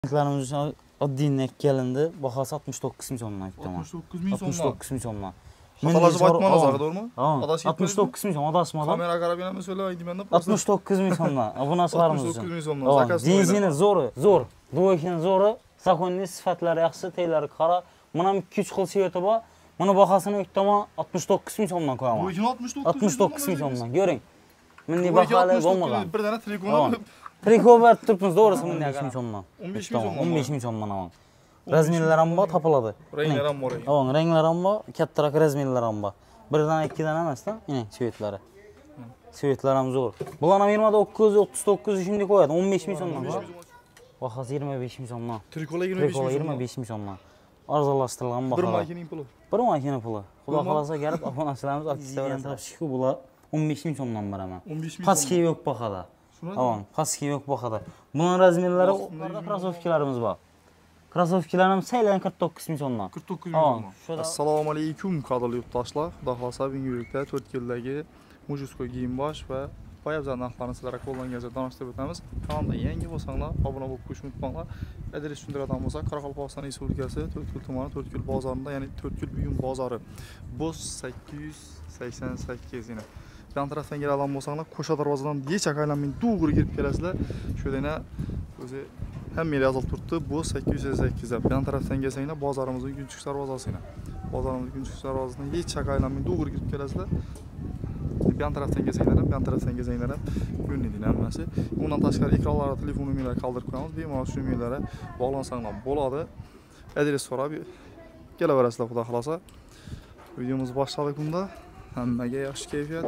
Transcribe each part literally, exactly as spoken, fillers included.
Renklarimiz uchun oddiy nek kelindi. Bahası altmış dokuz ming so'mdan aytdim. altmış dokuz ming so'mdan. altmış dokuz ming so'mdan. Xatalashib aytmangiz haqidormi? altmış dokuz ming so'm adashmadim. Kamera qarab yana so'laydi menda. altmış dokuz ming so'mdan. Obunachilarimiz uchun. altmış dokuz ming so'mdan. Benzini zo'ri, zo'r. Duokin zo'ri, zakonli sifatlari yaxshi, teylari qara. Mana ikki uch xil siveti bor. Buni bahasini aytdim altmış dokuz ming so'mdan qo'yaman. Duokin altmış dokuz ming so'mdan. Ko'ring. Meni bahali bo'lmagan. Bir dana trikon. Triko berib turibmiz, to'g'risi meni besh ming so'mdan. o'n besh ming so'mdan. o'n besh ming so'mdan aman. Razmerlar ham bor, topiladi. Ranglar ham bor ekan. Aman, ranglar ham bor, kattaroq razmerlar ham bor. Birdan ikkidan emasda, mana sivetlari. Sivetlar ham zo'r. Bular ham yigirma to'qqiz, o'ttiz to'qqiz shunday qo'yadi, o'n besh ming so'mdan. Bahasi yigirma besh ming so'mdan. Trikolar yigirma besh ming so'mdan. Arzonlashtirilgan baho. Bir makining puli. Bir makina puli. Xudo xolasa kelib, obunachilarimiz aktivda bilan topishku, bular o'n besh ming so'mdan beraman. o'n besh ming. Pastki yo'q bahada. Aman, pastki yo'q bahada. Buning razmerlari, krossovkalarimiz bor. Krossovkalarimiz saylan qirq to'qqiz ming so'mdan. qirq to'qqiz ming so'mdan. Assalomu alaykum qadrli yurtdoshlar. Xudo xolasa Binguylikda to'rt yildagi mujiskoy kiyim-bosh va poyabzal narxlarini sizlarga qo'llangancha tanishtirib o'tamiz. Kanalda yangi bo'lsanglar, obuna bo'lib qo'yishni unutmanglar. Adres tushuntiradigan bo'lsak, Qoraqalpog'iston Respublikasi To'rtko'l tumani To'rtko'l bozorida, ya'ni To'rtko'l buyum bozori. Bo'z sakkiz yuz sakson sakkiz yana. Yan tarafdan keladigan bo'lsanglar, Qo'sha darvozadan necha aylanmay to'g'ri kirib kelasizlar. Shu yerda o'zi hamma yer yozilib turibdi. Bo'z sakkiz yuz sakson sakkiz deb. Yan tarafdan kelsanglar, bozorimizning Kunchiq darvozasina. Bozorimizning Kunchiq darvozasidan necha aylanmay to'g'ri kirib kelasizlar. Yan tarafdan kelsanglar ham, yan tarafdan kelsanglar ham ko'rinadi hammasi. Undan tashqari ekranlarda telefon nomerlari qoldirib qo'yamiz. Bemalol shu nomerlarga bog'lansanglar bo'ladi. Adres so'rab kelaverasizlar, xudo xolasa. Videomiz boshladik bunda. Hammaga yaxshi kayfiyat.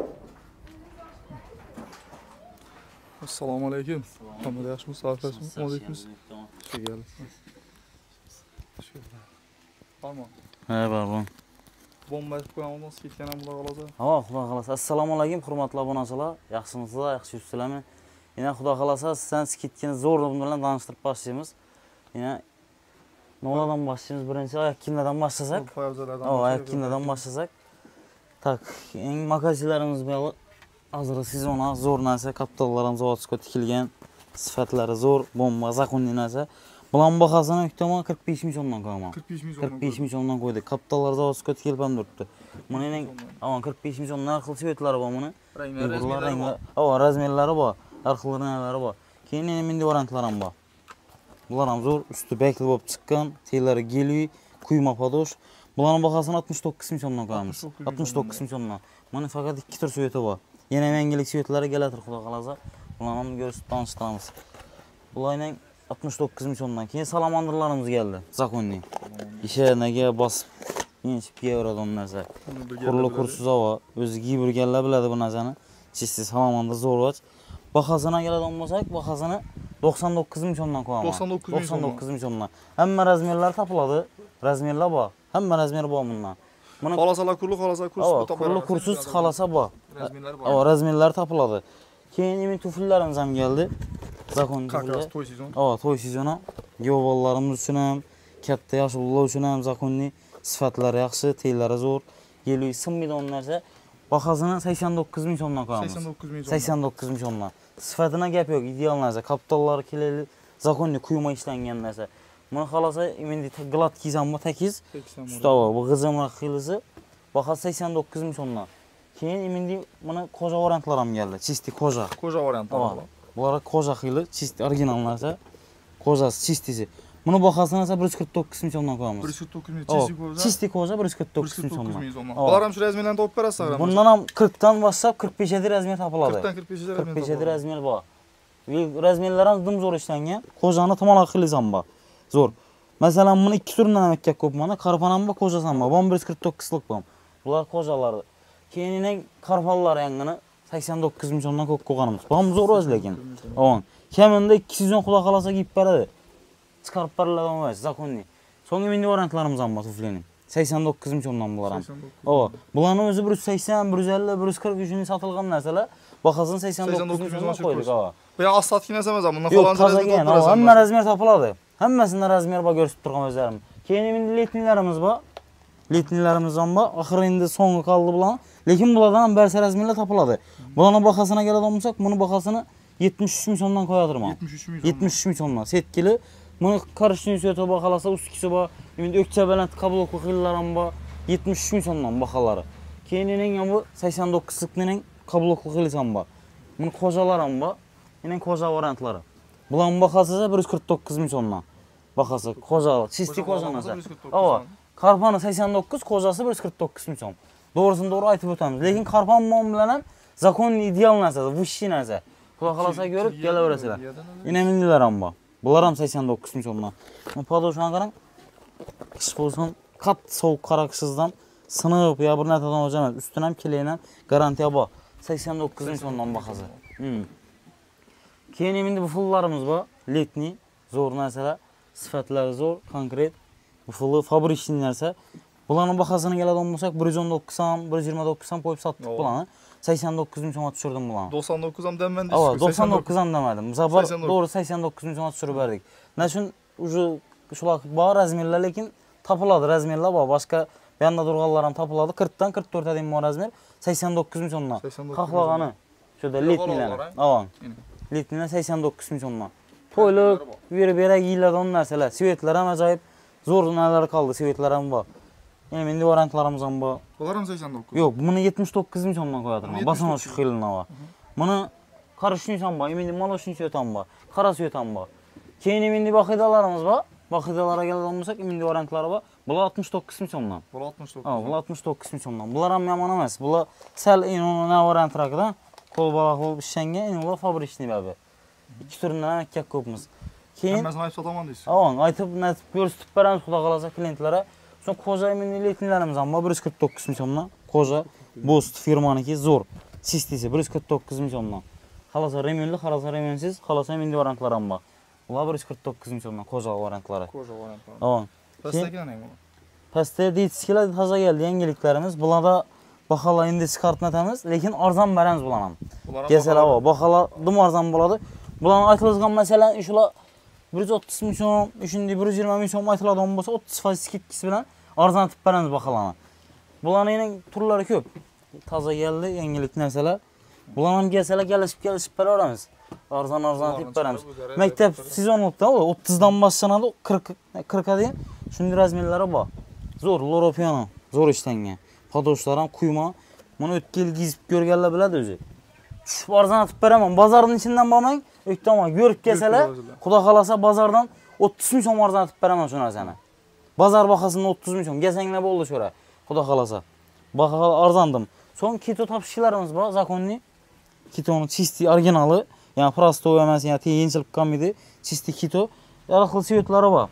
Assalomu alaykum. Hammaga yaxshi musafarsizmi? Alaykum. Barmo. Ha, barmo. Bomba qo'yamiz, ketgan ham xudo xolasa. Ha, xudo xolasa. Assalomu alaykum, hurmatli obunachilar. Yaxshimisizlar? Yaxshi yuribsizlarmi? Yana xudo xolasa sizdan ketgan zo'r bilan tanishtirib boshlaymiz. Yana noladan boshlaymiz? Birinchi oyoq kiyimlardan boshlasak. Poyabzallardan. Ha, oyoq kiyimlardan boshlasak. Tak, eng magazinlarimiz bilan hozir sezona zo'r narsa, kapitallarimiz zavodga tikilgan, sifatlari zo'r, bomba, zakonli narsa. Bularning bahosini aytaman qirq besh ming so'mdan qo'yaman. qirq besh ming so'm. qirq besh ming so'mdan qo'ydik. Kapitallar zavodga tikilib ham turibdi. Buning aman qirq besh ming so'm narxli sivetlari bor buni. Ranglar, ha, razmerlari bor, har xil ranglari bor. Keyin yana mindi variantlar ham bor. Bular ham zo'r, usti bekli bo'lib chiqqan, teylari geli, quyma podosh. Bularning bahosini altmış dokuz ming so'mdan qo'yamiz. altmış dokuz ming so'mdan. Mana faqat ikki tur sveti bor. Yana yangilik svetlari keladir, xudo xolasa. Bularni ham ko'rsatib tanishtiramiz. Bularning altmış dokuz ming so'mdan. Keyin salamandrlarimiz keldi, zakonli. Ishanaga bosib, yechib yeyveradigan narsa. Qurli kursiz havo, o'zi giyburganlar biladi bu narsani. Chisti salamandr zo'rvoch. Bahosini keladigan bo'lsak, bahosini to'qson to'qqiz ming so'mdan qo'yaman. to'qson to'qqiz ming so'mdan. Hamma razmerlar topiladi. Razmerlar bor. Hamma razmer bor bundan. Buni xolasalar kurli, xolasa kursiz topiladi. Kurli kursiz xolasa bor. Razmerlar bor. Ha, razmerlar topiladi. Keyin men tufillarimiz ham keldi. Zakon tufillar. To'y sezoni. Ha, to'y sezoni. Yo'vollarimiz uchun ham, katta yosh bolalar uchun ham zakonli sifatlari yaxshi, teylari zo'r. Yeli sinmaydi narsa. Bahosini sakson to'qqiz ming so'mdan qo'yamiz. sakson to'qqiz ming so'm. sakson to'qqiz ming so'mdan. Sifatına gap yo'q, ideal narsa. Kapitallari keladi, zakonli quyma ishlangan narsa. Buni xolasa endi glat kiysammi, takiz. Ustava, bu g'izimroq xilisi. Baho sakson to'qqiz ming so'mdan. Keyin endi mana qo'ja variantlar ham keldi. Chisti qo'ja. Qo'ja variantlari bor. Bular qo'ja xili, chisti original narsa. Qo'jasi chistisi. Buni bahosini esa bir yuz qirq to'qqiz ming so'mdan qo'yamiz. bir yuz qirq to'qqiz ming chisti qo'ja. Chisti qo'ja bir yuz qirq to'qqiz ming so'mdan. Bular ham shu razmerlarni topib berasizlar. Bundan ham qirq dan boshlab qirq besh ga razmer topiladi. qirq dan qirq besh ga razmer. qirq besh ga razmer bor. Razmerlar ham dim zo'r ishlangan. Qo'jani tomaloq xilisi ham bor. Zo'r. Masalan, buni ikki turdan ham ekka ko'p mana, qarpan ham bor, qo'jasi ham bor. Bu bir yuz qirq to'qqiz lik bu. Bular qo'jalari. Keyin qarpanlar yangini sakson to'qqiz ming so'mdan ko'p qo'yganimiz. Bu ham zo'r o'z lekin. Aman, kamida ikki sezon xudo xolasa kiyib beradi. Chiqarib beriladi emas, zakonli. So'nggi mindi variantlarimiz ham bor tuflining. sakson to'qqiz ming so'mdan bular ham. O, bularning o'zi bir yuz sakson, bir yuz ellik, bir yuz qirq uchun sotilgan narsalar. Bahosini sakson to'qqiz ming so'mdan qo'ydik, ha. Bu ya aslatki narsa emas, bundan falanca razmer topib hamma razmer topiladi. Hammasida razmer bor ko'rsatib turgan o'zlarim. Keyin endi letnilarimiz bor. Letnilarimiz ham bor. Oxir endi so'nggi qoldi bular. Lekin bulardan ham barcha razmerlar topiladi. Bularning bahosini keladigan bo'lsak, buni bahosini yetmish uch ming so'mdan qo'yadirman. yetmish uch ming. yetmish uch ming so'mdan. Setkili Bunu karıştığın söylete bakalasa uskisi ba. Şimdi ökçe belent kabloklu xillarım ba. yetmiş üç min sondan bakaları. Keyininin bu seksen dokuzlukның kabloklu xilisan ba. Bunu kocalarım ba. Yine koca variantları. Bulan bakasıza bir yüz kırk dokuz min sondan. Bakası koca, çisti kocanasa. Ama karpanı seksen dokuz, kocası bir yüz kırk dokuz min son. Doğrusunu doğru aytıp ötemiz. Lekin karpan mom bilen zakonun ideal narsa, vışşi narsa. Kula kalasa görüp gele öresizler. Yine mindiler amba. Bular ham seksen dokuz min sondan. Padoşuna qarang. Kış bolsun kat soğuk karaksızdan sınıp ya bir netadan hocam üstüne hem kileyle garantiya bu. seksen dokuz min sondan bakası. Hmm. Keyin endi bu fullarımız var. Letni, zor mesela, sıfatları zor, konkret. Bu fullu fabrikçinin narsa. Bulanın bakasını geladi olmasak bir yüz on dokuz sam, bir yüz yirmi dokuz sam koyup sattık bulanı. seksen dokuz min sona düşürdüm bulanı. doksan dokuz sam demedim. Ava, doksan dokuz sam demedim. Zabar doğru seksen dokuz min sona düşürüp verdik. Ne için ucu şulak bağ razmerler lekin tapıladı razmerler var. Başka bir yanda durğallarım tapıladı. kırktan kırk dört'e deyim bu razmer. seksen dokuz min sonuna. Kahlağanı. Şurada letnilerini. Ava. Litni'ne seksen dokuz min sonuna. Toyluk, bir bere giyiladi onun narsalar. Sivetler hem acayip zor neler kaldı. Sivetler hem var. Yani indi variantlarımız hem var. Bunlar hem seksen dokuz? Yok, bunu yetmiş dokuz min sonuna koyatırım. Basana şu xilina var. Bunu karışın sam var. Indi maloşun sötan var. Kara sötan var. Keyin indi bakidalarımız var. Bakidalara geladi olmasak indi variantları var. Bular altmış dokuz min sondan. Bular altmış dokuz. Ha, bular altmış dokuz min sondan. Bular hem yaman emas. Bular sel en onu ne variant rakıda. Kol balaqlı pişenge en ola fabrikçini bəbi. İki türündən əmək köpümüz. Keyin mən ayıb sataman deyirsən. Avan, aytıb nətib göstərib bərəmiz xulaq alacaq klientlərə. Sonra koca eminli letnilərimiz amma bir yüz kırk dokuz min sondan. Koca Boost firmanınki zor. Sistisi bir yüz kırk dokuz min sondan. Xalasa remenli, xalasa remensiz, xalasa eminli variantlar amma. Bunlar bir yüz kırk dokuz min sondan koca variantları. Koca variantları. Avan. Pəstəki nə bu? Pəstəyə deyitskilə taza gəldi yeniliklərimiz. Bunlarda baxala indi skartına təmiz, lekin arzan bərəmiz bulanam. Gəsələ o, baxala dım arzan buladı. Bulan aytılızqan məsələn, işula bir yüz otuz min son, üçündü bir yüz iyirmi min son aytıladı onun bolsa otuz faiz skitkisi bilen arzan tip bərəmiz baxalana. Bulanın yine turları köp. Taza gəldi, yenilik nəsələ. Bulanam gəsələ gəlişib gəlişib bərə öyrəmiz. Arzan arzan tip bərəmiz. Məktəb sezonluqda o, otuzdan başlanadı, qırxa deyin. Şimdi razmerləri bax. Zor, Loropiano, zor işlənge. Padoşlaram, kuyma. Bunu ötkeli gizip görgələ bilədi özü. Düşüp arzan atıp veremem. Bazarın içinden bakmayın. Öktü ama görüp kesele, kuda kalasa bazardan otuz min son arzan atıp veremem şuna sana. Bazar bakasında otuz min son. Gesenle bu oldu şöyle. Kuda kalasa. Bakala arzandım. Son kito tapışçılarımız var. Zakonli. Kito'nun çisti orijinali. Yani prasto öğrenmesi yani yeniçilik kamidi. Çisti kito. Yaraklı sivetleri var.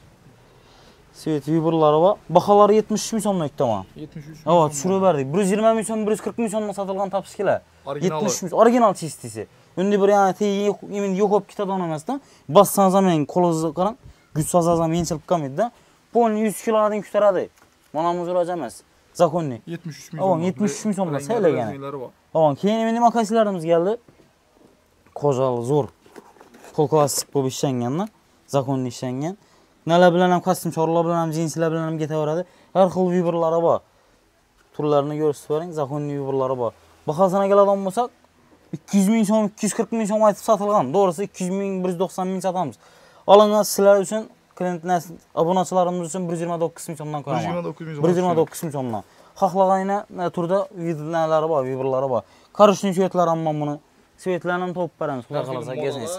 Sivet viburları var. Bakaları yetmiş üç min sonuna öktü ama. yetmiş üç. Evet, düşürüp verdik. bir yüz yirmi min son, bir yüz kırk min sonuna satılgan tapışçılar. yetmiş üç min, orijinal çistisi. Öndi bir yani teyi yok, emin yok hop kitap oynamasdan. Bassanız hemen kolozu karan, güç sazazam yeniçilik kamidi. Polni yüz kilodan kütaradı. Bana muzur acamaz. Zakonli. yetmiş üç min. Avan yetmiş üç min sonunda söyle gene. Avan keyin eminim akasilarımız geldi. Kocalı zor. Kol klasik bu işlengenler. Zakonli işlengen. Neler bilenem kostüm çorla bilenem cinsiler bilenem gete varadı. Her xil viburları var. Turlarını görürsüz verin. Zakonli viburları var. Bakasına gel adam olsak iki yüz min son, iki yüz kırk min son aytıp satılgan. Doğrusu iki yüz min, bir yüz doksan min satamız. Alınız sizler için, klient abonaçılarımız için bir yüz yirmi dokuz min sondan koyamam. bir yüz yirmi dokuz min sondan. Xalqlağa yine ne turda neleri var, viburları var. Karışın süvetler amma bunu. Süvetlerinin top verəmiz. Xulaq alasa geziniz.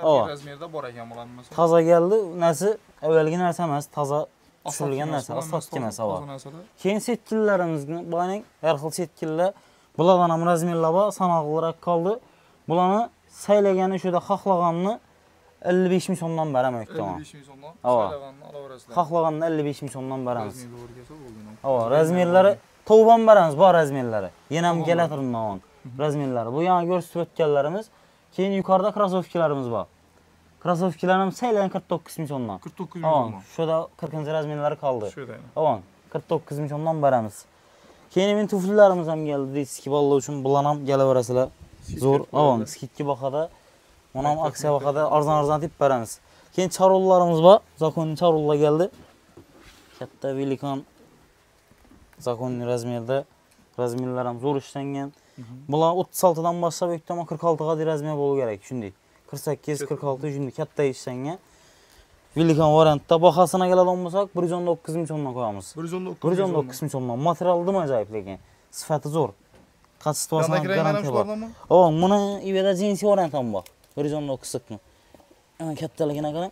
Taza geldi, nəsi əvvəlki nəsə əməz, taza düşürülgən nəsə, asfalt keməsə var. Keyin setkillərimizin, bayının hər xil setkillər, bulanam razmerlə var, sanal olaraq qaldı. Bulanı səyləgəni şöyle xaxlağanını əlli beş min sondan bərəm öktü ama. əlli beş min sondan, səyləğanını alavərəsilə. Xaxlağanını əlli beş min sondan bərəmiz. Razmerləri, toğban bərəmiz, bu razmerləri. Yenəm gələtərin navan razmerləri. Bu yana görsüb ötkəllərimiz. Keyin yukarıda krasovkilərimiz var. Krasovkilərim səyləyin qırx doqquz min sondan. qırx doqquz min sondan. Şurada qırxıncı razmerləri kaldı. Şurada. Avan, qırx doqquz min sondan bərəmiz. Keyin emin tuflilərimiz hem geldi. Ski ballı üçün bulanam gələ verəsilə. Zor. Avan, skitki baxada. Onam aksiya baxada arzan-arzan tip bərəmiz. Keyin çarollarımız var. Zakonli çarolla geldi. Katta Velikan Zakonli razmerdə. Razmerlərim zor işləngen. Bunlar otuz altıdan başlap öktü ama qırx altıga razmer bolu gerek şimdi. qırx səkkiz, qırx altı şimdi katta işləngen. Villikan variantda bahasına keladigan bolsak bir yuz o'n to'qqiz ming so'mdan qo'yamiz. bir yuz o'n bir yuz o'n to'qqiz ming so'mdan. Material dim ajoyib lekin sifati zo'r. Kачествосына garantiya bor. O, buni ibada jinsi variant ham bor. bir yuz o'n to'qqiz ming. Ana kattaligini qarang.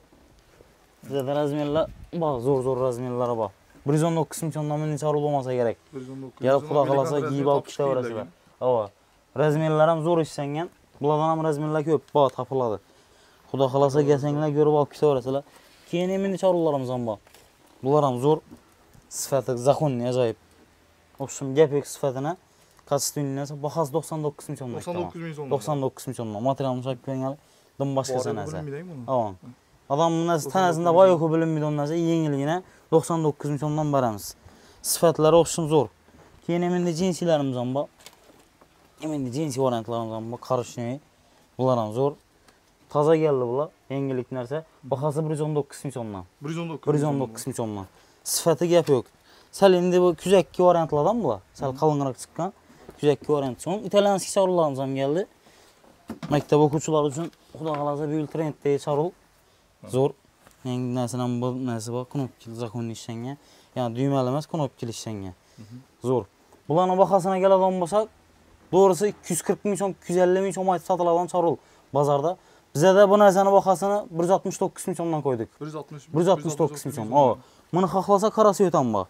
Bizda razmerlar bor, zo'r-zo'r razmerlari bor. bir yuz o'n to'qqiz ming so'mdan necha rul bo'lmasa kerak. bir yuz o'n to'qqiz. Yarab xudo xolasa kiyib olib ketaverasizlar. Ava. Razmerlar ham zo'r ishlangan. Bulardan ham razmerlar ko'p, bor, topiladi. Xudo xolasa kelsanglar ko'rib olib ketaverasizlar. Keyin endi necha rullarimiz ham bor. Bular ham zo'r. Sifati zakonni ajoyib. O'shim gap yo'q sifatini. Kачественныйsi bahasi to'qson to'qqiz ming so'mdan. to'qson to'qqiz ming so'mdan. to'qson to'qqiz ming so'mdan. Materialni shak ko'rganlar dim boshqa sanasi. Ava. Adam bunasi tanasida boyoq bilinmaydi narsa, yengilgina to'qson to'qqiz ming so'mdan beramiz. Sifatlari o'shim zo'r. Keyin endi jinsilarimiz ham bor. Endi jinsi variantlarimiz ham bor, qarishni. Bular ham zo'r. Toza keldi bular, yangilik narsa. Bahasi bir yuz o'n to'qqiz ming so'mdan. bir yuz o'n to'qqiz. bir yuz o'n to'qqiz ming so'mdan. Sifati gap yo'q. Sal endi bu kuzakki variantlardan bular. Sal qalinroq chiqqan. Kuzakki variant. So'ng italyanskiy charullarimiz ham keldi. Maktab o'quvchilari uchun xudo xolasa bu yil trenddagi charul zo'r. Yangi narsadan bu narsa bor, knopkali zakonni ishlangan. Ya'ni düymali emas, knopkali ishlangan. Zo'r. Bularning bahasına keladigan bo'lsak, doğrusu ikki yuz qirq ming so'm, ikki yuz ellik ming so'm aytib sotiladigan charul bozorda. Bizda bu narsani bahasini bir yuz oltmish to'qqiz ming so'mdan qo'ydik. bir yuz oltmish bir yuz oltmish to'qqiz ming so'm. O, buni xohlasa qarasi yo'tan bor.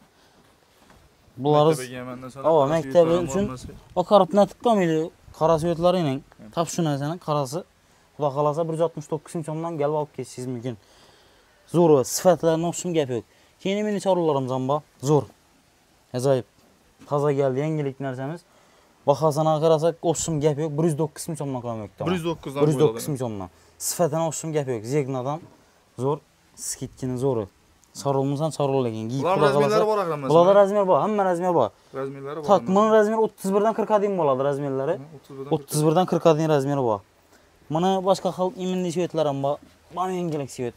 Bularimiz O, maktabi uchun o qarabna tiqqanmaydi. Qarasi yo'tlarining tap shu narsani qarasi. Xudo xolasa bir yuz oltmish to'qqiz ming so'mdan kelib olib ketishingiz mumkin. Zo'r, sifatlarni o'xshim gap yo'q. Keyin meni charullarimiz ham bor. Zo'r. Ajoyib. Toza keldi, yangilik narsamiz. Bahasına qarasak o'xshim gap yo'q, bir yuz to'qqiz ming so'mdan qo'ymoqda. bir yuz to'qqiz dan bir yuz to'qqiz ming so'mdan. Sifatini o'xshim gap yo'q. Zegnadan zo'r, skidkini zo'ri. Charulmisan charul lekin. Bular razmerlari bor axir. Bularda razmer bor, hamma razmer bor. Razmerlari bor. Tak, buning razmeri o'ttiz birdan qirqqa deyim bo'ladi razmerlari. o'ttiz birdan qirqqa deyim razmeri bor. Mana boshqa xil iminli svetlar ham bor. Bana yangilik svet.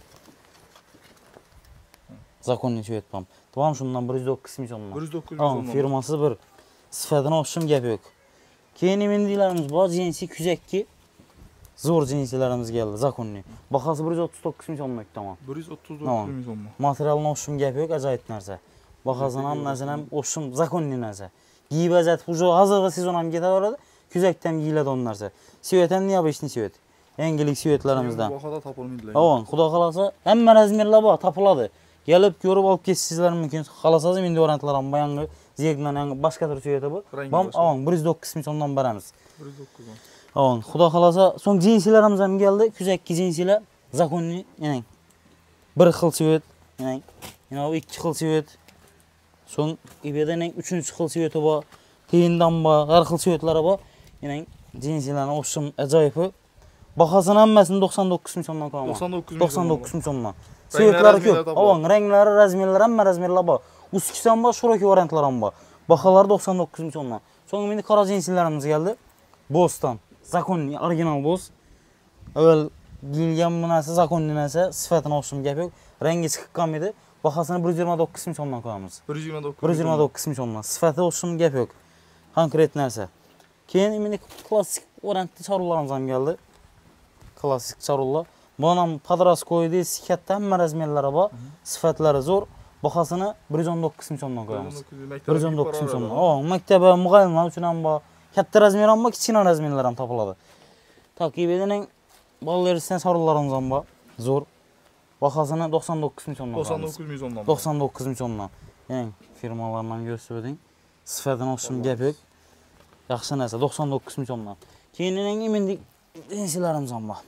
Zakonni svet ham. Tamam shundan bir yuz to'qqiz ming so'mdan. bir yuz to'qqiz ming so'mdan. Firmasi bir. Sifatini o'xshim gap yo'q. Keyin imindilarimiz bor, jinsi kuzakki. Zo'r jinsilarimiz keldi, zakonni. Bahasi bir yuz o'ttiz to'qqiz ming so'mdan tamam. bir yuz o'ttiz to'qqiz ming so'mdan. Materialni o'xshim gap yo'q, ajoyib narsa. Bahasini ham narsa ham o'xshim zakonni narsa. Giyib ajatib, уже hozirgi sezon ham ketaveradi. Kuzakdan giyiladi on narsa. Svet ham необычный svet. Yangilik svetlarimizdan. Bahada topilmaydilar. Avon, xudo xolasa hamma razmerlar bor, topiladi. Kelib ko'rib olib ketisizlar mumkin. Xolasangiz endi variantlar ham yangi Zegnan yangi boshqa tur sveti bu. Bam, avon bir yuz to'qqiz ming so'mdan beramiz. bir yuz to'qqiz ming. Avon, xudo xolasa so'ng jinsilarimiz ham keldi. Kuzakki jinsilar zakonni, yana bir xil svet, yana yana ikki xil svet. So'ng ibedaning uchinchi xil sveti bor. Keyindan bor, har xil svetlari bor. Yana jinsilarning o'xshim ajoyibi. Bahasini hammasini to'qson to'qqiz ming so'mdan qo'yaman. to'qson to'qqiz ming so'mdan. Svetlari ko'p. Avon, ranglari, razmerlari, hamma razmerlar bor. Ustki ham bor, shirokay variantlar ham bor. Baholari to'qson to'qqiz ming so'mdan. So'ng endi qora jinsilarimiz keldi. Boston, zakonni, original Bos. Avval giyilgan bu narsa zakonni narsa, sifatini o'xshim gap yo'q. Rangi chiqqan edi. Bahasini bir yuz yigirma to'qqiz ming so'mdan qo'yamiz. bir yuz yigirma to'qqiz. bir yuz yigirma to'qqiz ming so'mdan. Sifati o'xshim gap yo'q. Konkret narsa. Keyin endi klassik variantda charullarimiz ham keldi. Klassik charullar. Buni ham podroskoydi, katta hamma razmerlari bor. Sifatlari zo'r. Bahasini bir yuz o'n to'qqiz ming so'mdan qo'yamiz. bir yuz o'n to'qqiz ming so'mdan. O, maktab muallimlar uchun ham bor. Katta razmer ham bor, kichkina razmerlar ham topiladi. Taqibining bolalardan charullarimiz ham bor. Zo'r. Bahasini to'qson to'qqiz ming so'mdan. to'qson to'qqiz ming so'mdan. to'qson to'qqiz ming so'mdan. Eng firmalardan ko'rsating. Sifatini o'xshim gap yo'q. Yaxshi narsa to'qson to'qqiz ming so'mdan. Keyin eng imindik jinsilarimiz ham bor.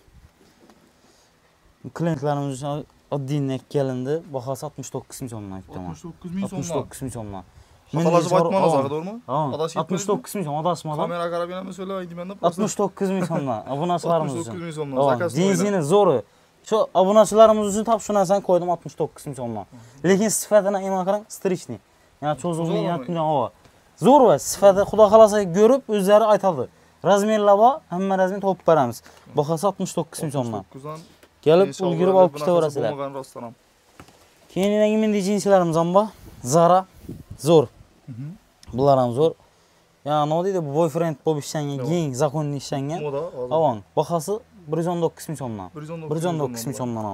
Klientlarimiz uchun oddiy kelindi. Bahasi oltmish to'qqiz ming so'mdan aytdim. oltmish to'qqiz ming so'mdan. oltmish to'qqiz ming so'mdan. Xatalashib aytmangiz to'g'rimi? oltmish to'qqiz ming so'm adashmadan. Kamera qarab yana so'laydi menda. oltmish to'qqiz ming so'mdan. Obunachilarimiz uchun. oltmish to'qqiz ming so'mdan. Zakaz jinsini zo'ri. Shu obunachilarimiz uchun tap shu narsani qo'ydim oltmish to'qqiz ming so'mdan. Lekin sifatini ema qarang, strichni. Ya'ni cho'zilgan yaqin havo. Zo'r va sifati xudo xolasa ko'rib o'zlari aytadi. Razmerlar bor, hamma razmer topib beramiz. Bahasi oltmish to'qqiz ming so'mdan. Kelib ulgurib olib ketaverasizlar. Keyin yangi mindi jinsilarimiz ham bor. Zara zo'r. Bular ham zo'r. Ya'ni nima deydi, boyfriend bo'lib ishlangan, keng zakonni ishlangan. Avon, bahasi bir yuz o'n to'qqiz ming so'mdan. bir yuz o'n to'qqiz ming so'mdan avon.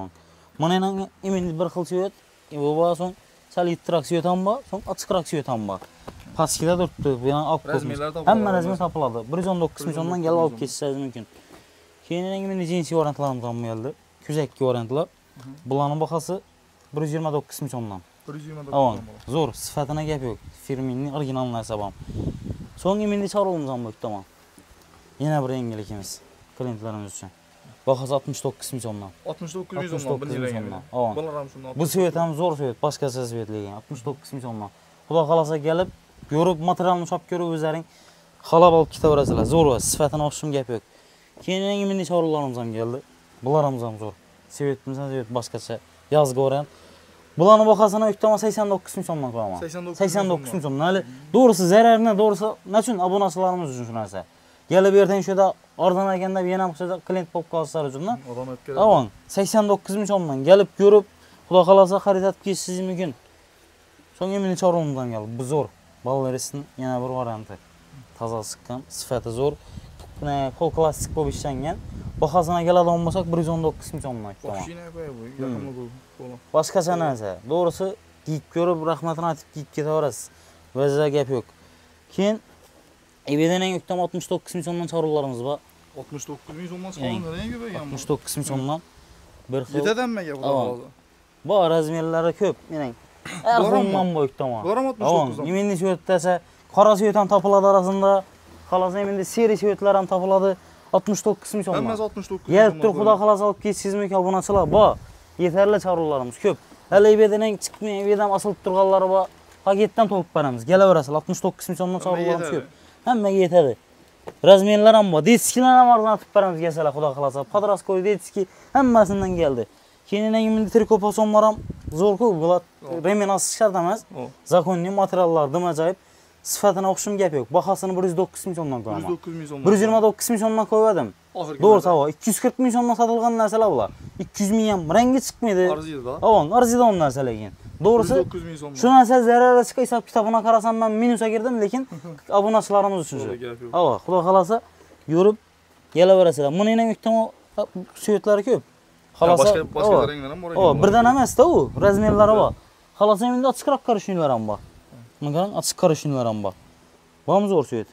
Mana endi endi bir xil svet, bu so'ng sal yittiroq svet ham bor, so'ng ochiqroq svet ham bor. Pastkilar turibdi, bu ham olib qo'yamiz. Hamma razmer topiladi. bir yuz o'n to'qqiz ming so'mdan kelib olib ketishingiz mumkin. Keyin endi jinsi variantlarimiz ham keldi. Kuzakki variantlar. Bularning bahasi bir yuz yigirma to'qqiz ming so'mdan. bir yuz yigirma to'qqiz ming. Zo'r, sifatına gap yo'q. Firminning original narsasi ham. So'ng endi chorolimiz ham bor, tamam. Yana bir yangilikimiz klientlarimiz uchun. Bahasi oltmish to'qqiz ming so'mdan. oltmish to'qqiz ming so'mdan bir yilga. Bular ham shundan. Bu svet ham zo'r svet, boshqacha svet lekin oltmish to'qqiz ming so'mdan. Xudo xolasa kelib, ko'rib, materialni chop ko'rib o'zlaring xalab olib ketaverasizlar. Zo'r va sifatini o'xshim gap yo'q. Keyin endi chorollarimiz ham keldi. Bular ham zo'r. Svetimiz ham svet boshqacha. Yozgi variant. Bularning bahosini o'ktama sakson to'qqiz ming so'mdan qo'yaman. sakson to'qqiz ming so'mdan. Hali to'g'risi zararni, to'g'risi nechun obunachilarimiz uchun shu narsa. Kelib ertaga shu yerda arzon ekanda yana o'xshada klient bo'lib qolsalar uchun. Avon sakson to'qqiz ming so'mdan kelib ko'rib, xudo xolasa xarid etib ketishingiz mumkin. So'ng endi chorolumdan keldi. Bu zo'r. Balarisning yana bir varianti. Toza siqqan, sifati zo'r. Buni pol plastik bo'lib ishlangan. Bahosini keladigan bo'lsak bir yuz o'n to'qqiz ming so'mdan. Mashina qo'yib bu, yaqinda bu. Boshqacha narsa. To'g'risi, kiyib ko'rib, rahmatini aytib kiyib ketaverasiz. Vazza gap yo'q. Keyin eBay'dan eng o'ktam oltmish to'qqiz ming so'mdan chorollarimiz bor. oltmish to'qqiz ming so'mdan chorollar eng ko'paygan. oltmish to'qqiz ming so'mdan bir xil. Yetadanmi gap hozir? Bor, razmerlari ko'p. Mening har xilman bu o'ktam. Bular ham oltmish to'qqiz ming. Endi svetdasa, qora svet ham topiladi arasida. Xolos endi seri svetlar ham topiladi. oltmish to'qqiz ming so'mdan. Hammasi oltmish to'qqiz ming. Yelib turib xudo xolasa olib ketishingiz mumkin obunachilar bor. Yetarli chorollarimiz ko'p. Hali eBay'dan eng chiqmay, eBay'dan osilib turganlari bor. Paketdan to'lib beramiz. Kelaverasiz. oltmish to'qqiz ming so'mdan chorollarimiz ko'p. Hammaga yetadi. Razmerlar ham bor. Diskilar ham arzon atib beramiz kelsalar xudo xolasa. Podroskoy diski hammasidan keldi. Keyin endi triko posonlar ham zo'r-ku, bular remen asish shart emas. Zakonniy materiallar dim ajoyib. Sifatini o'xshim gap yo'q. Bahosini bir yuz to'qqiz ming so'mdan qo'yaman. bir yuz to'qqiz ming so'mdan. bir yuz yigirma to'qqiz ming so'mdan qo'ydim. To'g'ri, savo. ikki yuz qirq ming so'mdan sotilgan narsalar bular. ikki yuz ming ham rangi chiqmaydi. Arziydi-da. Avon, arziydigan narsa lekin. To'g'risi, shu narsa zararga chiqib hisob kitobini qarasam men minusga kirdim, lekin obunachilarimiz uchun shu. Avo, xudo xolasa yurib kelaverasizlar. Buning ham o'ktama svetlari ko'p. Xolasa boshqa boshqa ranglar ham bor ekan. O, birdan emas-da u, razmerlari bor. Xolasa endi ochiqroq qarashinglar ham bor. Mana qarang, ochiq qarashinglar ham bor. Bormi zo'r svet?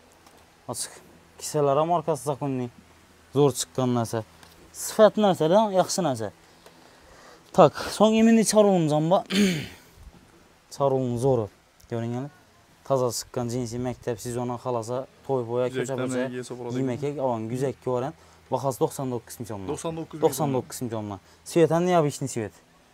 Ochiq. Kisalar ham markasi zakonniy. Zo'r chiqqan narsa. Sifat narsadan yaxshi narsa. Tak, so'ng endi chorolimiz ham bor. Chorolimiz zo'r. Ko'ringlar. Toza chiqqan jinsi maktab sezoni xolasa, to'y bo'ya, ko'cha-ko'cha, yemak-ek, avon guzakki variant. Bahasi to'qson to'qqiz ming so'mdan. to'qson to'qqiz ming so'mdan. Svet ham необычный svet.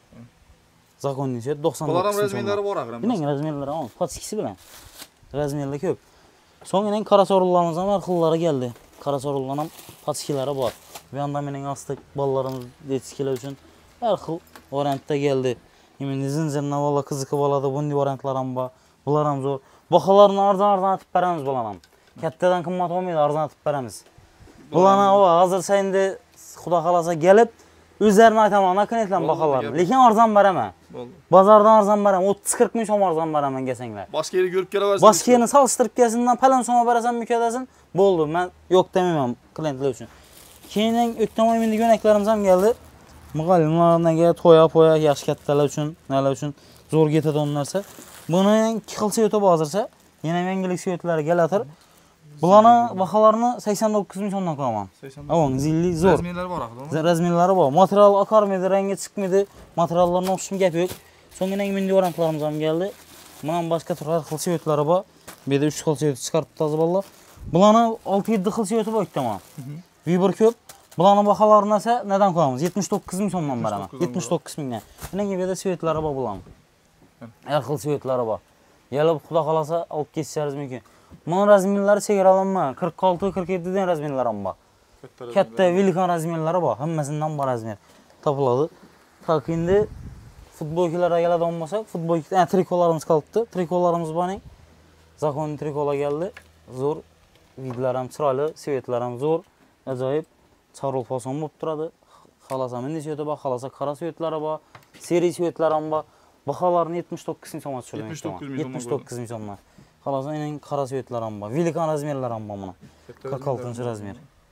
Zakonniy svet to'qson to'qqiz ming. Bular ham razmerlari bor axir. Mening razmerlari ham, patskisi bilan. Razmerlar ko'p. So'ng endi qora chorollarimiz ham har xillari keldi. Qora chorollar ham patskilari bor. Bu yoqda mening astik bolalarimiz detskilar uchun har xil variantda keldi. Endi zinzirna valla qiziqib oladi, bunday variantlar ham bor. Bular ham zo'r. Baholarni arzon-arzon atib beramiz bularni ham. Kattadan qimmat olmaydi, arzon atib beramiz. Bularni hozircha endi xudo xolasa kelib o'zlarini aytaman, klientlar baholarni. Lekin arzon beraman. Bo'ldi. Bozordan arzon beraman, o'ttiz qirq ming so'm arzon beraman desanglar. Boshqa yerga ko'rib kelaverasiz. Boshqa yerni solishtirib kelsindan palon so'm berasan mukadasin. Bo'ldi, men yo'q demayman klientlar uchun. Keyin o'ktama endi yo'naklarimiz ham keldi. Muallimlarga to'ya-poya yaxshi kattalar uchun, nalar uchun zo'r ketadigan narsa. Buni ikki xil sveti bor hozircha. Yana yangilik svetlari kelatir. Bularni baholarini sakson to'qqiz ming so'mdan qo'yaman. Avon, zilli zo'r. Razmerlari bor axir. Razmerlari bor. Material oqarmaydi, rangi chiqmaydi. Materiallarni o'xshim gap yo'q. So'nggina endi variantlarimiz ham keldi. Mana boshqa turli xil svetlari bor. Bu yerda uch xil svet chiqarib tozib bolalar. Bularni olti yetti xil sveti bor tamam. Vibr ko'p. Bularni baholarini esa nedan qo'yamiz? yetmish to'qqiz ming so'mdan beraman. yetmish to'qqiz mingdan. Mana bu yerda svetlari bor bularning. Har xil svetlari bor. Yelib xudo xolasa olib ketishingiz mumkin. Mana razmerlari chegaralanma, qirq olti qirq yetti dan razmerlar ham bor. Katta velikan razmerlari bor, hammasidan bor razmer topiladi. Tak endi futbolkalarga keladigan bo'lsak, futbolka trikolarimiz qolibdi. Trikolarimiz borning. Zakonniy trikolar keldi. Zo'r, vidlar ham chiroyli, svetlar ham zo'r, ajoyib. Chorol fason bo'lib turadi. Xolasa mindi sveti bor, xolasa qora svetlari bor, seri svetlar ham bor. Baholarni yetmish to'qqiz ming so'mga tushirdim. yetmish to'qqiz ming so'mdan. Xolos, ening qora svetlar ham bor. Velikan razmerlar ham bor mana. qirq oltinchi razmer.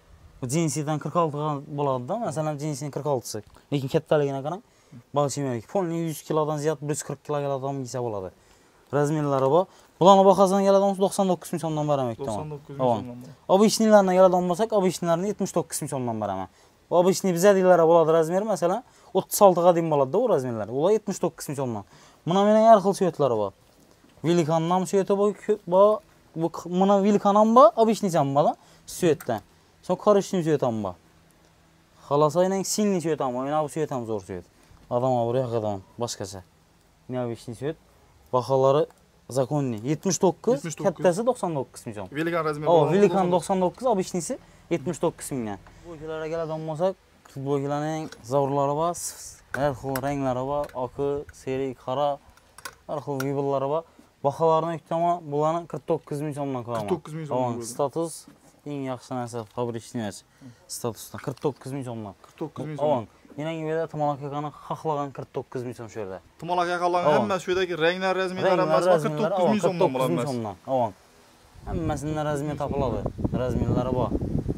Bu cinsidan qirq olti bo'ladi-da, masalan, cinsining qirq oltisi. Lekin kattaligini qarang. Balchimelik. Polni yuz kilodan ziyod bir yuz qirq kiloga odam giysa bo'ladi. Razmerlari bor. Bularning bahosini keladigan to'qson to'qqiz ming so'mdan beraman. to'qson to'qqiz ming so'mdan. Obishnilarni keladigan bo'lsak, obishnilarni yetmish to'qqiz ming so'mdan beraman. Obishni bizadilari bo'ladi razmeri, masalan, o'ttiz oltiga deyim bo'ladi-da u razmerlar. Ular yetmish to'qqiz ming so'mdan. Buna mening har xil suyetlari bor. Velikandan suyeti bor, bu buna velikan ham bor, obishni ham bor suyetdan. So'ng qarishni suyet ham bor. Xolos aynan silni suyet ham bor, yana bu suyet ham zo'r suyet. Adam avri yoqadan boshqacha. Ne obishni suyet. Baholari zakonni yetmish to'qqiz, kattasi to'qson to'qqiz ming so'm. Velikan razmeri. O, velikan to'qson to'qqiz, obishnisi yetmish to'qqiz mingdan. Futbolchilarga keladigan bo'lsak, futbolchilarning zavrlari bor, har xil ranglari bor, oqi, seri, qora, har xil vibullari bor. Baholarini aytaman, bularni qirq to'qqiz ming so'mdan qo'yaman. qirq to'qqiz ming so'mdan. Status eng yaxshi narsa fabrikni statusdan qirq to'qqiz ming so'mdan. qirq to'qqiz ming so'm. Yana yerda tumalak yaqani xohlagan qirq to'qqiz ming so'm shu yerda. Tumalak yaqalarning hammasi shu yerdagi ranglar, razmerlar hammasi qirq to'qqiz ming so'mdan bo'ladi. Avon. Hammasining razmeri topiladi. Razmerlari bor.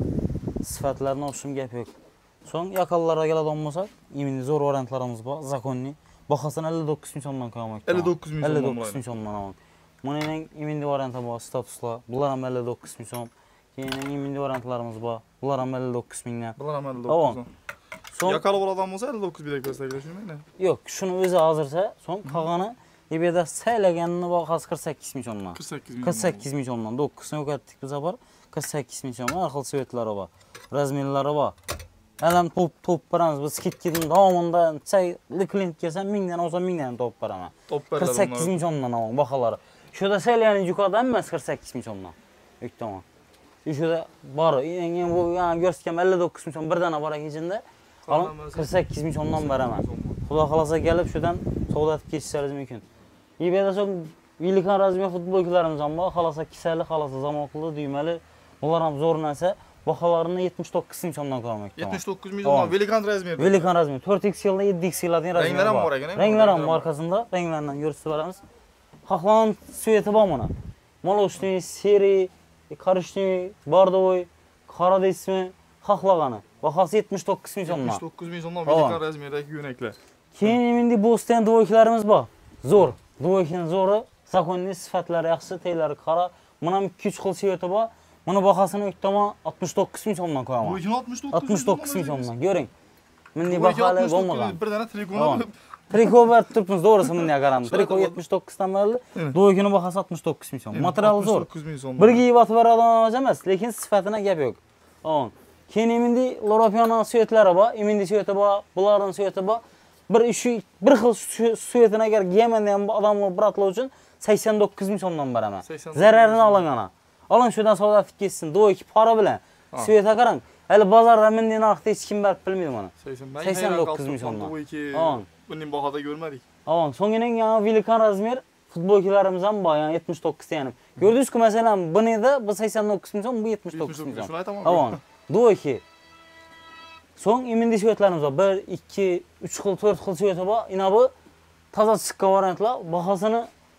Sifatlarni o'xsham gap yo'q. So'ng yaqinlarga keladigan bo'lsak, endi zo'r variantlarimiz bor. Zakonni bahosini ellik to'qqiz ming so'mdan qo'yaman. ellik to'qqiz ming so'mdan. ellik to'qqiz ming so'mdan avon. Buning endi varianti bor, statuslar. Bular ham ellik to'qqiz ming so'm. Keyin endi variantlarimiz bor. Bular ham ellik to'qqiz mingdan. Bular ham ellik to'qqiz ming. Yaqalı bo'ladigan bo'lsa ellik to'qqiz bidak ko'rsatgan shunmi? Yo'q, shuni o'zi hozircha, so'ng qolgani ebeda saylaganini bahasi qirq sakkiz ming so'mdan. qirq sakkiz ming so'mdan. do'qqizini o'qatdik biz bor. qirq sakkiz ming so'm. Har xil svetlari bor. Razmerlari bor. Alam top top beramiz. Biz ketkining davomida sayli klient kelsa mingdan olsa mingdan top beraman. qirq sakkiz ming so'mdan avon baholari. Shuda saylagan yuqorida emas qirq sakkiz ming so'mdan. O'ktamon. Shuda bor. Eng bu yani ko'rsatgan ellik to'qqiz ming so'm birdan bor ekanida. qirq sakkiz ming so'mdan beraman. Xudo xolasa kelib shudan savdo etib ketishlaringiz mumkin. eBayda so'ng velikan razmer futbolchilarimiz ham bor. Xolasa kisali, xolasa zamoqli, duymali. Ular ham zo'r narsa. Baholarini yetmish to'qqiz ming so'mdan qo'yaman. yetmish to'qqiz ming so'mdan velikan razmer. Velikan razmer. to'rt X L dan yetti X L dan razmer. Ranglar ham bor ekan. Ranglar ham bor orqasida. Ranglardan ko'rsatib beramiz. Xohlagan sveti bor mana. Молочный, seri, qarishli, bordovoy, qora deysizmi? Xohlagani. Bahosi yetmish to'qqiz ming so'mdan. yetmish to'qqiz ming so'mdan velikan razmerdagi yo'naklar. Keyin endi Boston dvoykalarimiz bor. Zo'r. Dvoykaning zo'ri, zakonni sifatlari yaxshi, teylari qora. Buni ham ikki uch xil sveti bor. Buni bahosini aytaman oltmish to'qqiz ming so'mdan qo'yaman. oltmish to'qqiz ming so'mdan. Ko'ring. Bunday baholi bo'lmagan. Bir dana trikoni Triko berib turibmiz, to'g'risi bunday qaramiz. Triko yetmish to'qqiz dan bo'ldi. Dvoykaning bahosi oltmish to'qqiz ming so'm. Materiali zo'r. Bir giyib otib beradigan emas, lekin sifatına gap yo'q. Avon. Keyin endi L'European suyetlari bor, endi suyeti bor, bularning suyeti bor. Bir ishi bir xil suyetini agar giyamanda ham odamlar biratlar uchun sakson to'qqiz ming so'mdan beraman. Zararini olingana. Olin shudan savdo etib ketsin. Do'yki para bilan. Suyetga qarang. Hali bozorda mendan narxda hech kim berib bilmaydi mana. sakson to'qqiz ming so'mdan. Avon. Buning bahada ko'rmadik. Avon, so'ngining yana velikan razmer futbolchilarimiz ham bor, yani yetmish to'qqiz ta yani. Ko'rdingizku, masalan, bunida bu sakson to'qqiz ming so'm, bu yetmish to'qqiz ming so'm. Shuni aytaman. Avon. Do'yki. So'ng endi suyetlarimiz bor. bir, ikki, uch xil, to'rt xil suyeti bor. Ina bu toza chiqqan variantlar. Bahosini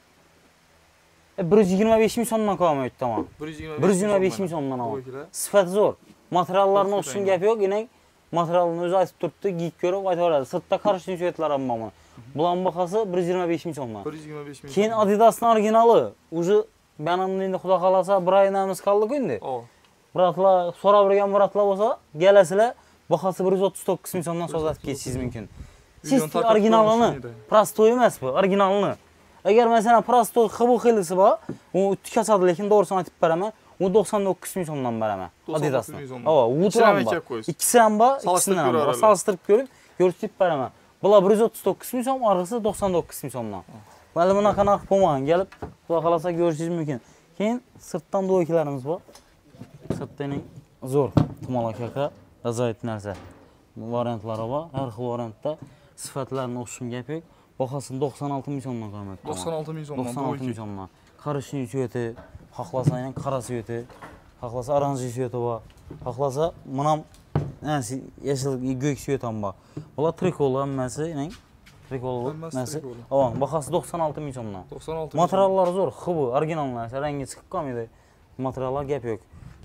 bir yuz yigirma besh ming so'mdan qo'yaman aytaman. bir yuz yigirma besh ming so'mdan avon. Sifati zo'r. Materiallarni o'xshin gap yo'q, ina materialni o'zi aytib turibdi, giyib ko'rib aytaveradi. Sirtda qarishli suyetlar ham bor. Bularning bahosi bir yuz yigirma besh ming so'mdan. bir yuz yigirma besh ming. Keyin Adidasning originali. O'zi benim endi xudo xolasa bir oynamiz qoldi-ku endi. Biratlar so'rab bergan biratlar bo'lsa, kelasizlar, bahosi bir yuz o'ttiz to'qqiz ming so'mdan savdo etib ketishingiz mumkin. Siz originalini, prostoy emas bu, originalini. Agar masalan prostoy xibu xilisi bor, u tikasadi, lekin to'g'risini aytib beraman, u to'qson to'qqiz ming so'mdan beraman. Adidasni. Ava, u turam bor. Ikkisi ham bor, ikkisini ham bor. Solishtirib ko'rib, ko'rsatib beraman. Bular bir yuz o'ttiz to'qqiz ming so'm, orqasi to'qson to'qqiz ming so'mdan. Mana bunaqa narx bo'lmagan, kelib, xudo xolasa ko'rishingiz mumkin. Keyin sirtdan do'ykalarimiz bor. Sirtning zo'r, tumalak aka, ajoyib narsa. Variantlari bor, har xil variantda sifatlarni o'xshim gap yo'q. Bahosini to'qson olti ming so'mdan qo'yaman. to'qson olti ming so'mdan. to'qson olti ming so'mdan. Qarishli suyeti, xohlasa ham qora suyeti, xohlasa oranji suyeti bor. Xohlasa mana nasi yashil go'k suyeti ham bor. Bular trikolar hammasi, eng trikolar nasi. Avon, bahosi to'qson olti ming so'mdan. to'qson olti. Materiallar zo'r, xibu, original narsa, rangi chiqib qolmaydi. Materiallar gap yo'q.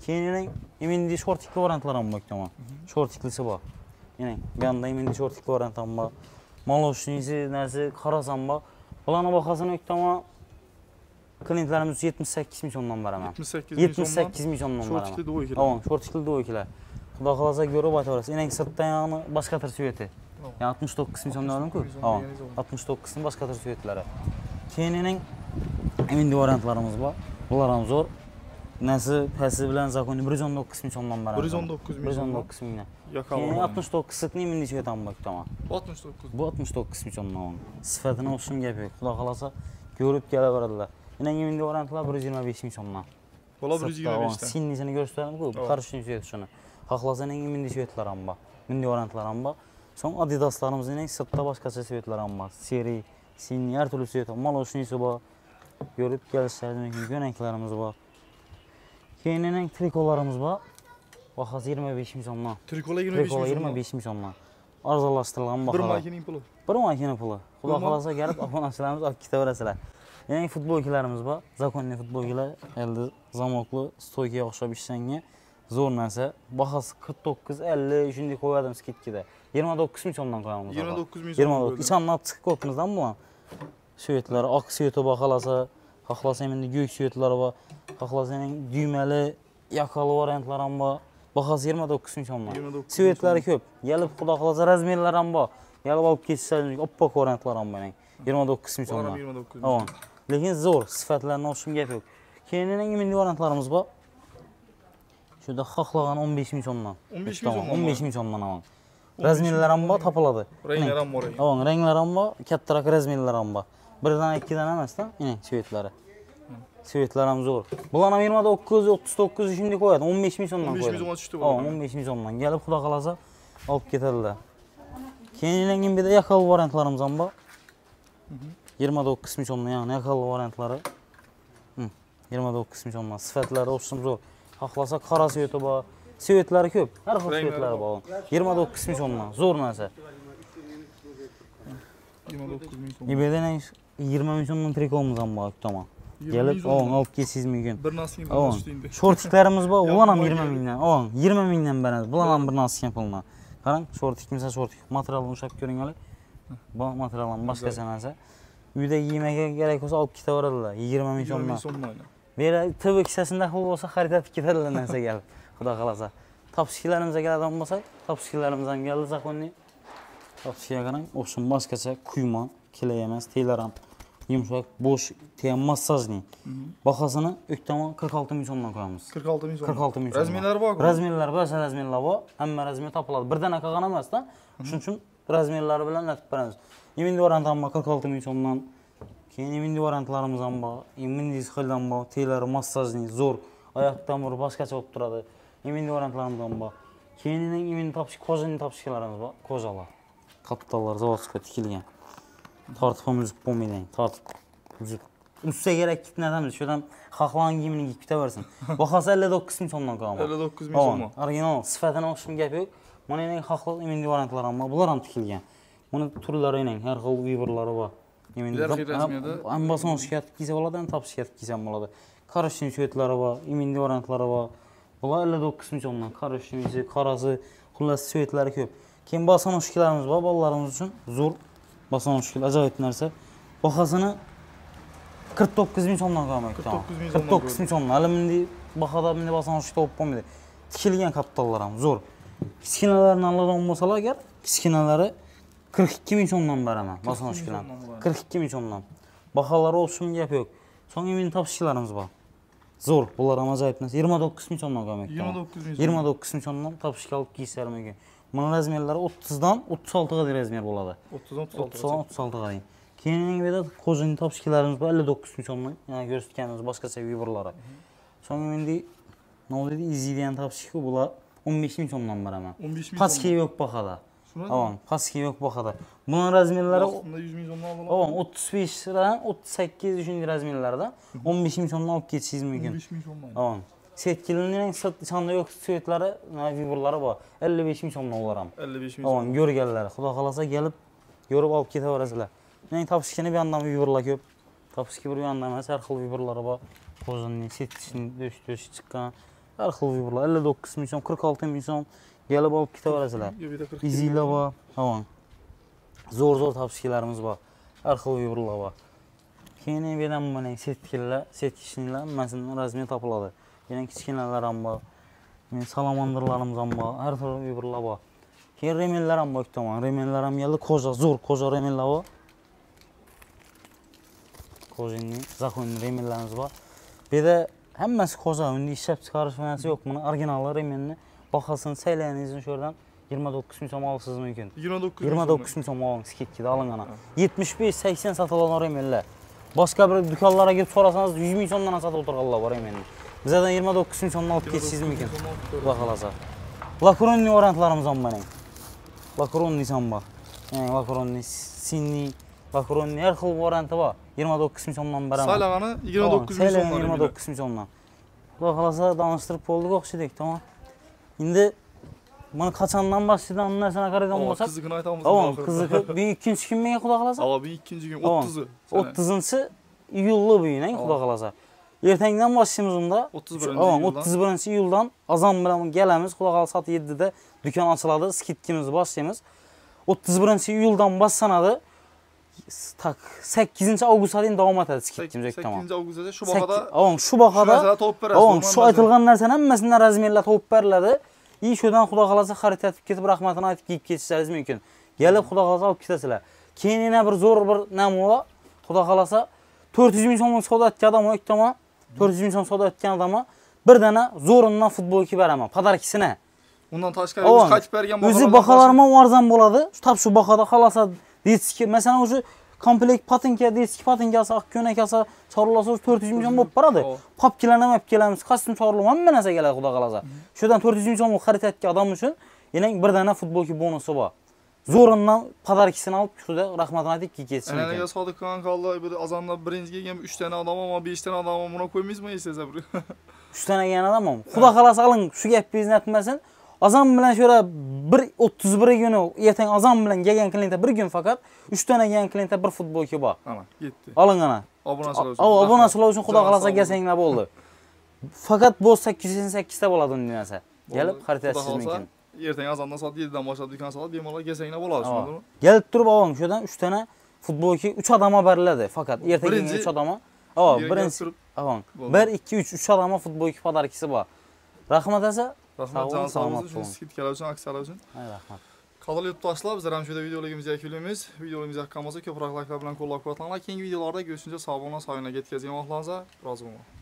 Keyin imindi shortikli variantlar ham bor tamam. Shortiklisi bor. Yine bir anda imindi shortikli variant ham bor. Moloshnisi narsa qarasam bor. Bularning bahosini tamam klientlarimiz yetmish sakkiz ming so'mdan beraman. yetmish sakkiz ming so'mdan beraman. Shortikli do'ykilar. Tamam, shortikli do'ykilar. Xudo xolasa ko'rib aytaverasiz. Ening sirtdan yog'ini boshqa tir sveti. Yani altmış dokuz ming so'mdan oldim-ku. Tamam. altmış dokuz ming boshqa tir svetlari. Keyin ening imindi variantlarimiz bor. Bular ham zo'r. Nasi pasi bilan zakonni bir yuz o'n dokuz ming so'mdan beraman. bir yuz o'n dokuz ming. bir yuz o'n dokuz mingdan. Keyin altmış dokuz sitni imindi svetam bor tamam. altmış dokuz. Bu altmış dokuz ming so'mdan. Sifatini o'xsham gap yo'q. Xudo xolasa ko'rib kelaveradilar. Ening imindi variantlar bir yuz yigirma besh ming so'mdan. Bola bir yuz yigirma besh dan. Sinnisini ko'rsatdim-ku, qarishni sveti shuni. Xohlasaning imindi svetlar ham bor. Imindi variantlar ham bor. So'ng Adidas'larimizning sirtda boshqacha svetlar ham bor. Seri, sinni, har turli svet, moloshnisi bor. Ko'rib kelishlari mumkin, ko'naklarimiz bor. Keyin ening trikolarimiz bor. Bahosi yigirma besh ming so'mdan. Trikolar yigirma besh ming so'mdan. Arzonlashtirilgan baho. Bir makining puli. Bir makina puli. Xudo xolasa kelib obunachilarimiz olib ketaverasizlar. Yangi futbolchilarimiz bor. Zakonni futbolchilar, endi zamokli, stoykaga o'xshab ishlangan. Zo'r narsa. Bahosi qirq to'qqiz ellik shunday qo'ydim skitkada. yigirma to'qqiz ming so'mdan qo'yamiz. yigirma to'qqiz ming so'm. yigirma to'qqiz. İçandan chiqib ko'pmizdan bu. Svetlar, oq sveti bor xolasa, xohlasa endi go'k svetlari bor. Xohlasa ening düymali, yakali variantlar ham bor. Bahosi yigirma to'qqiz ming so'mdan. Svetlari ko'p. Kelib xudo xolasa razmerlar ham bor. Kelib olib ketishlar, oppoq variantlar ham bor. yigirma to'qqiz ming so'mdan. yigirma to'qqiz ming. Tamam. Lekin zo'r, sifatlarni o'xsham gap yo'q. Keyin ening imindi variantlarimiz bor. Şurada xohlagan o'n besh ming so'mdan. o'n besh ming so'mdan. o'n besh ming so'mdan ham. Razmerlar ham bor, topiladi. Ranglar ham bor. Tamam, ranglar ham bor, kattaroq razmerlar ham bor. Birdan ikkidan emasdan, yine svetlari. Svetlar ham zo'r. Bular ham yigirma to'qqiz, o'ttiz to'qqiz shunday qo'yadi. o'n besh ming so'mdan qo'yadi. o'n besh ming so'mga tushdi bu. Tamam, o'n besh ming so'mdan. Kelib xudo xolasa olib ketadilar. Keyin bir de yakal variantlarimiz ham bor. yigirma to'qqiz ming so'mdan, ya'ni yakal variantlari. yigirma to'qqiz ming so'mdan. Sifatlari o'xsham zo'r. Xohlasa qora sveti bor. Svetlari ko'p. Har xil svetlari bor. yigirma to'qqiz ming so'mdan. Zo'r narsa. yigirma to'qqiz ming so'm. Ibeden yigirma ming so'mdan trikomiz ham bor, tamam. Gelip on olib ketsiz mumkin. Bir naskin puldan tushdi endi. Shortiklarimiz bor, ular ham yigirma mingdan. On yigirma mingdan beradi. Bular ham bir naskin puldan. Qarang, shortik misol shortik materialni o'shab ko'ringlar. Bu materialdan boshqacha narsa. Uyda yemaga kerak bo'lsa olib ketaveradilar. yigirma ming so'mdan. Bera T V kissasida xil bo'lsa xarid etib ketadilar narsa kelib. Xudo xolasa. Topshikalarimizga keladigan bo'lsak, topshikalarimizdan keldi zakonni. Topshikga qarang, o'shim boshqacha kuyma, kila emas, teylar ham yumshoq, bo'sh, teya massajli. Bahosini o'ktamon qirq olti ming so'mdan qo'yamiz. qirq olti ming so'm. qirq olti ming so'm. Razmerlar bormi? Razmerlar bor, razmerlar bor. Hamma razmer topiladi. Birdan qolgan emas-da. Shuning uchun razmerlari bilan aytib beramiz. Imindi variant ham bor qirq olti ming so'mdan. Keyin imindi variantlarimiz ham bor. Imindi xildan bor, teylari massajli, zo'r, oyoqdan bir boshqacha bo'lib turadi. Imindi variantlarimiz ham bor. Keyin imindi topish, ko'zani topishkalarimiz bor. Ko'zalar. Kapitallar zavodga tikilgan. Tortib ham uzib bo'lmaydi. Tortib uzib. Usta kerak kitnadamiz. Shudan xohlagan kiyimini kiyib ketaversin. Bahosi ellik to'qqiz ming so'mdan qo'yaman. ellik to'qqiz ming so'm. Original, sifatini o'xsham gap yo'q. Mana ening xohlagan imindi variantlar ham bor. Bular ham tikilgan. Buni turlari ening har xil vibrlari bor. Imindi razmerda ham boson shikayat kiysa bo'ladi, ham top shikayat kiysam bo'ladi. Qarashning svetlari bor, imindi variantlari bor. Bular ellik to'qqiz ming so'mdan. Qarashnisi, qarasi, xullas svetlari ko'p. Keyin boson shiklarimiz bor, bolalarimiz uchun zo'r. Bason shikil ajoyib narsa. Bahosini qirq to'qqiz ming so'mdan qo'yaman. qirq to'qqiz ming so'mdan. Hali bunday bahoda bunday bason shikil olib bo'lmaydi. Tikilgan kapitallar ham zo'r. Kichkinalarni aladigan bo'lsalar agar, kichkinalari qirq ikki ming so'mdan beraman. Bason shikildan. qirq ikki ming so'mdan. Baholari o'xsham gap yo'q. So'ng men topishchilarimiz bor. Zo'r, bular ham ajoyib narsa. yigirma to'qqiz ming so'mdan qo'yaman. yigirma to'qqiz ming. yigirma to'qqiz ming so'mdan topishga olib kiyslar mumkin. Mana razmerlari o'ttizdan o'ttiz oltiga qadar razmer bo'ladi. o'ttizdan o'ttiz oltiga qadar. Keyin bu yerda qo'zining topishkalarimiz bor ellik to'qqiz ming so'mdan. Yana ko'rsatganimiz boshqacha vibrlari. So'ng endi nima deydi? Izidian topishku bular o'n besh ming so'mdan beraman. o'n besh ming. Pastga yo'q bahada. Tamam, pastga yo'q bahada. Buning razmerlari yuz ming so'mdan olib. Tamam, o'ttiz besh dan o'ttiz sakkiz shunday razmerlarda o'n besh ming so'mdan olib ketishingiz mumkin. o'n besh ming so'mdan. Tamam. Setkilining sonda yo'q svetlari, vibrlari bor. ellik besh ming so'mdan ular ham. ellik besh ming. Tamam, ko'rganlar. Xudo xolasa kelib ko'rib olib ketaverasizlar. Men topishkani bir yandan vibrlar ko'p. Topishki bir yandan emas, har xil vibrlari bor. Qo'zining setkisini döş-döş chiqqan, Har xil vibrlar ellik to'qqiz ming so'm, qirq olti ming so'm gelib olib ketaverasizlar. Izinglar bor, avon. Zo'r-zo'r topishkilarimiz bor. Har xil vibrlar bor. Keyin bu yerdan mana setkilar, setkishlar hammasining razmeri topiladi. Yana kichkinalar ham bor. Men salamandralarimiz ham bor. Har xil vibrlar bor. Keyin remenlar ham bor tomon. Remenlar ham keldi, qo'ja, zo'r qo'ja remenlar bor. Qo'jinning zaxonli remenlarimiz bor. Bu yerda hammasi qo'ja, unda ishlab chiqarish narsa yo'q. Buni original remenni bahosini saylaningizni shu yerdan yigirma to'qqiz ming so'm olasiz mumkin. yigirma to'qqiz ming so'm oling, skidkida olingan. yetmish besh sakson sotilgan remenlar. Boshqa bir do'konlarga kelib so'rasangiz yuz ming so'mdan sotib o'tirganlar bor emenni. Bizdan yigirma to'qqiz ming so'mdan olib ketishingiz mumkin. Xudo xolasa. Lakronni variantlarimiz ham bor. Lakronni ham bor. Ya'ni lakronni, sinni, lakronni har xil varianti bor. yigirma to'qqiz ming so'mdan beraman. Saylagani yigirma to'qqiz ming so'mdan. yigirma to'qqiz ming so'mdan. Xudo xolasa tanishtirib bo'ldik o'xshadik, tamam. Endi buni qachondan boshlaydi, uni narsani qaraydigan bo'lsak, qizigini aytamiz. Avon, qiziqi bu ikkinchi kun menga xudo xolasa. Ava bu ikkinchi kun o'ttizi. o'ttizinchi iyulda bu yine xudo xolasa. Ertangdan boshlaymiz unda. Avon o'ttiz birinchi iyuldan azon bilan kelamiz. Xudo xolasa soat yettida do'kon ochiladi, skidkimizni boshlaymiz. o'ttiz birinchi iyuldan boshlanadi. Tak sakkizinchi avgustga qadar davom etadi skidkimiz tamam. sakkizinchi avgustda shu bahada. Avon shu bahada. Avon shu aytilgan narsaning hammasidan razmerlar topib beriladi. İyi şuradan xudo xolasa xarid etib ketib rahmatini aytib kiyib ketishingiz mumkin. Gelib xudo xolasa olib ketasizlar. Keyin yana bir zo'r bir nima bor. Xudo xolasa to'rt yuz ming so'm savdo etgan odam o'tdimi? to'rt yuz ming so'm savdo etgan odam bir dana zo'rindan futbolki beraman, podarkisini. Undan tashqari o'zi qaytib bergan baholar. O'zi baholarma arzon bo'ladi. Tab shu bahoda xolasa deysiz, masalan o'sha komplekt patinka, disk patinkasi, oq ko'nakasi chorlasa to'rt yuz ming so'm bo'lib boradi. Popkilarni ham olib kelamiz, kostyum chorlab hamma narsa keladi xudo xolasa. Shudan to'rt yuz ming so'm xarid etgan odam uchun yana bir dana futbolki bonusi bor. Zo'rindan podarkisini olib shuda rahmatini aytib ketsin. Ana nega Sodiq kankalar bir azonda birinchi kelgan uch tane odam ama besh tane odam buni qo'ymaysizmi esiza bir? uch tane kelgan odam ham. Xudo xolasa aling shu gapingizni aytmasin. Azon bilan shura bir o'ttiz bir kuni ertang azon bilan kelgan klientda bir kun faqat uch tane kelgan klientda bir futbolki bor. Ana, yetdi. Oling ana. Obunachilar uchun. Ava obunachilar uchun xudo xolasa kelsanglar bo'ldi. Faqat bu sakkiz yuz sakson sakkiz ta bo'ladi unda narsa. Kelib xarid etishingiz mumkin. Ertang azondan soat yeddidan boshlab do'kon soat bemalol kelsanglar bo'ladi, tushundingmi? Kelib turib avang shudan uch tane futbolki uch odamga beriladi faqat. Ertaga uch odamga. Ava, birinchi avang bir ikki uch uch odamga futbolki podarkisi bor. Rahmat asa. Rahmat, jon sog'ligingiz uchun, skidkalar uchun, aksiyalar uchun. Hay rahmat. Qadrli yurtdoshlar, bizlar ham shu yerda videolarimizni yakunlaymiz. Videolarimiz yoqqan bo'lsa, ko'proq layklar bilan qo'llab-quvvatlanglar. Keyingi videolarda görüşünce sog' bo'linglar, sog'lig'inglarga yetkazgan vaqtlaringizga rozi bo'linglar.